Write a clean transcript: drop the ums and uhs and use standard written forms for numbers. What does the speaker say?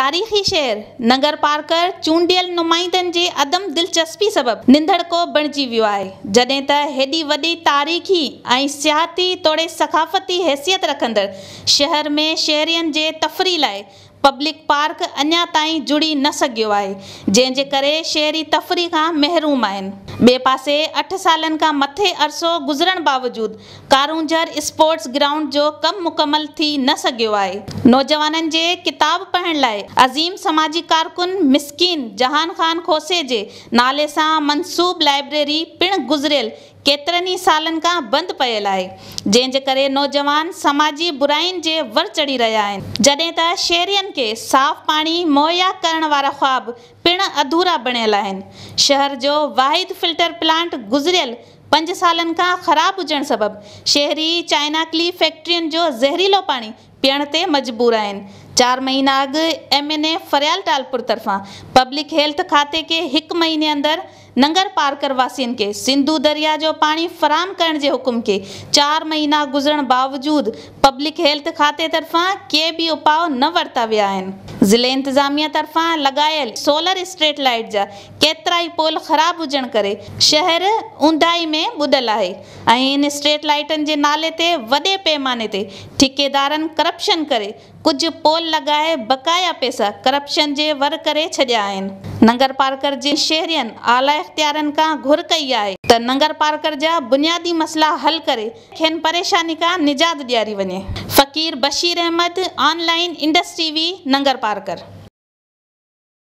तारीख़ी शहर नगरपारकर चूंडियल नुमाइंदनि जे अदम दिलचस्पी सबबि निंदड़को बणिजी वियो आहे। जॾहिं त हेॾी वॾी तारीख़ी ऐं सियाहती तोड़े सक़ाफ़ती हैसियत रखंदड़ शहर में शहरियनि जे तफ़रीह लाइ पब्लिक पार्क अञा ताईं जुड़ी न सघियो आहे, जंहिंजे करे शहरी तफ़रीह खां महरूम आहिनि। ॿिए पासे 8 सालनि खां मथे अरसो गुज़रण बावजूदि कारूंझर स्पोर्ट्स ग्राउंड जो कमु मुकमल थी न सघियो आहे। नौजवाननि जे किताब पढ़ण लाइ अज़ीम समाजी कारकुन मिस्कीन जहान ख़ान खोसे जे नाले सां मंसूब लाइब्रेरी पिणु गुज़रियल केतिरनि ई सालनि खां बंदि पयल आहे, जंहिंजे करे नौजवान समाजी बुराइनि जे वर चढ़ी रहिया आहिनि। जॾहिं त शहरियनि खे साफ़ पाणी मुहैया करण वारा ख़्वाब पिणु अधूरा बणियल आहिनि। शहर जो वाहिद फिल्टर प्लांट गुज़रियल 5 सालनि खां ख़राब हुजण सबबि शहरी चाइनाकली फैक्ट्रियुनि जो ज़हरीलो पाणी पीअण ते मजबूर आहिनि। 4 महीना अॻु MNA फरियाल टालपुर तरफ़ां पब्लिक हेल्थ खाते के 1 महीने अंदरि नगरपारकर वासियुनि के सिंधु दरिया जो पाणी फराहम करण जे हुकुम के 4 महीना गुज़रण बावजूदि पब्लिक हेल्थ खाते तरफ़ां के बि उपाउ न वरिता विया आहिनि। ज़िले इंतज़ामिया तरफ़ां लॻायल सोलर स्ट्रीट लाइट जा केतिरा ई पोल ख़राब हुजण करे शहर ऊंदाही में ॿुॾल आहे ऐं इन स्ट्रीट लाइटनि जे नाले ते वॾे पैमाने ते ठेकेदारनि करप्शन करे कुझु पोल लॻाए बक़ाया पैसा करप्शन जे वर करे छॾिया आहिनि। नगरपारकर जे शहरियनि आला इख़्तियारनि खां घुर कई आहे त नगरपारकर जा बुनियादी मसला हल करे खेनि परेशानी खां निजात ॾियारी वञे। Faqir Bashir Ahmed, online Indus TV, नगरपारकर।